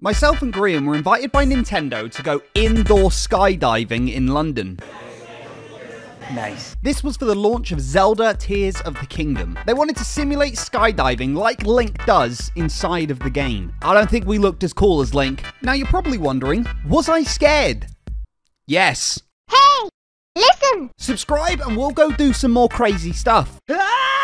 Myself and Grian were invited by Nintendo to go indoor skydiving in London. Nice. This was for the launch of Zelda Tears of the Kingdom. They wanted to simulate skydiving like Link does inside of the game. I don't think we looked as cool as Link. Now you're probably wondering, was I scared? Yes. Hey, listen! Subscribe and we'll go do some more crazy stuff. Ah!